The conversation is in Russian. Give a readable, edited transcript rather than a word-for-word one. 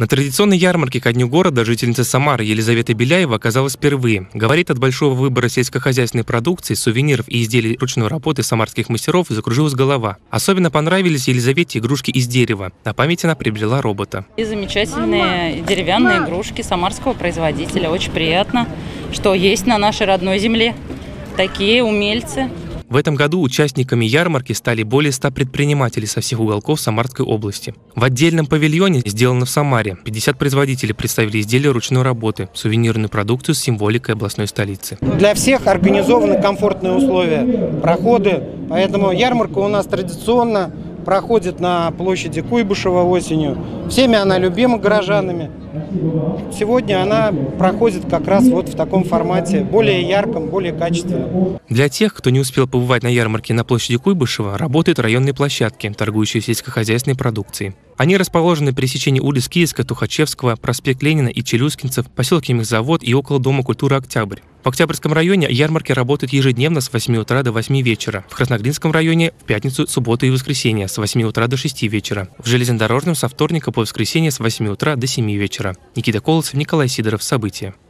На традиционной ярмарке ко Дню города жительница Самары Елизавета Беляева оказалась впервые. Говорит, от большого выбора сельскохозяйственной продукции, сувениров и изделий ручной работы самарских мастеров закружилась голова. Особенно понравились Елизавете игрушки из дерева. На память она приобрела робота. И замечательные деревянные игрушки самарского производителя. Очень приятно, что есть на нашей родной земле такие умельцы. В этом году участниками ярмарки стали более 100 предпринимателей со всех уголков Самарской области. В отдельном павильоне, сделано в Самаре, 50 производителей представили изделия ручной работы, сувенирную продукцию с символикой областной столицы. Для всех организованы комфортные условия, проходы, поэтому ярмарка у нас традиционно проходит на площади Куйбышева осенью. Всеми она любима горожанами. Сегодня она проходит как раз вот в таком формате, более ярком, более качественном. Для тех, кто не успел побывать на ярмарке на площади Куйбышева, работают районные площадки, торгующие сельскохозяйственной продукцией. Они расположены при пересечении улиц Киевского, Тухачевского, проспект Ленина и Челюскинцев, поселок Химзавод и около Дома культуры «Октябрь». В Октябрьском районе ярмарки работают ежедневно с 8 утра до 8 вечера. В Красногринском районе в пятницу, субботу и воскресенье с 8 утра до 6 вечера. В Железнодорожном со вторника по воскресенье с 8 утра до 7 вечера. Никита Колосов, Николай Сидоров. События.